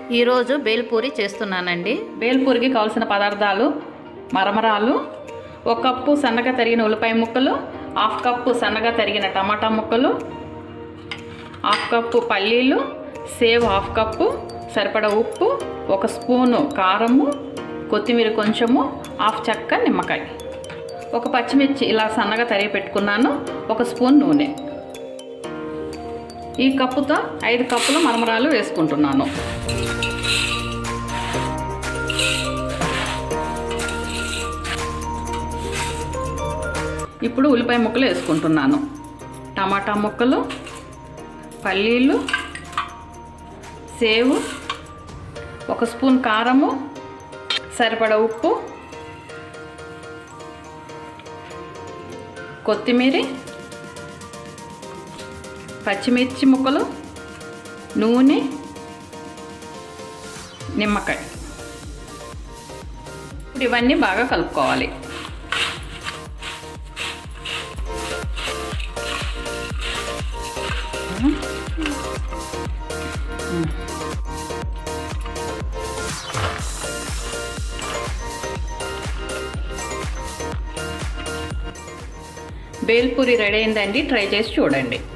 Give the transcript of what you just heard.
ఈరోజు బేల్పూరి చేస్తున్నానండి. బేల్పూరికి కావాల్సిన పదార్థాలు: మరమరాలు, 1 కప్పు సన్నగా తరిగిన ఉల్లిపాయ ముక్కలు, 1/2 కప్పు సన్నగా తరిగిన టమాటా ముక్కలు, 1/2 కప్పు పల్లీలు, సేవ్ 1/2 కప్పు, సరిపడా ఉప్పు, 1 స్పూను కారము, కొత్తిమీర కొంచెము, 1/2 చెక్క నిమ్మకాయ, 1 పచ్చిమిర్చి ఇలా సన్నగా తరిగి పెట్టుకున్నాను, 1 స్పూన్ నూనె. ఈ కప్పుతో 5 కప్పుల మరమరాలు వేసుకుంటున్నాను. ఇప్పుడు ఉల్లిపాయ ముక్కలు వేసుకుంటున్నాను. టమాటా ముక్కలు, పల్లీలు, సేవు, 1 స్పూన్ కారము, సరిపడా ఉప్పు, కొత్తిమీర, పచ్చిమిర్చి ముక్కలు, నూనె, నిమ్మకాయ. ఇప్పుడు ఇవన్నీ బాగా కలుపుకోవాలి. బేల్పూరి రెడీ అయిందండి. ట్రై చేసి చూడండి.